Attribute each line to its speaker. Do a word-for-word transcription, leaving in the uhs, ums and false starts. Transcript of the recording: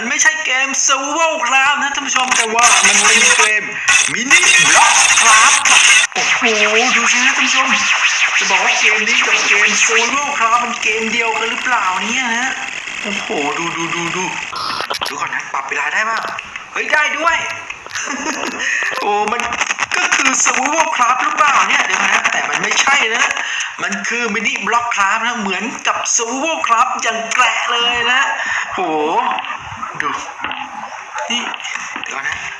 Speaker 1: มันไม่ใช่เกม Survival Craft นะท่านผู้ชมแต่ว่ามันเป็นเกมมินิบล็อกคราฟโอ้โหดูสินะท่านผู้ชมจะบอกว่าเกมนี้กับเกม Survival Craft มันเกมเดียวกันหรือเปล่าเนี่ยฮะโอ้โหดูดูดูดูดูก่อนนะปรับเวลาได้ป่ะเฮ้ยได้ด้วยโอ้มันก็คือ Survival Craft หรือเปล่าเนี่ยเดี๋ยวนะแต่มันไม่ใช่นะมันคือมินิบล็อกคราฟนะเหมือนกับ Survival Craft อย่างแกะเลยนะโหดูนี่เดี๋ยวนะ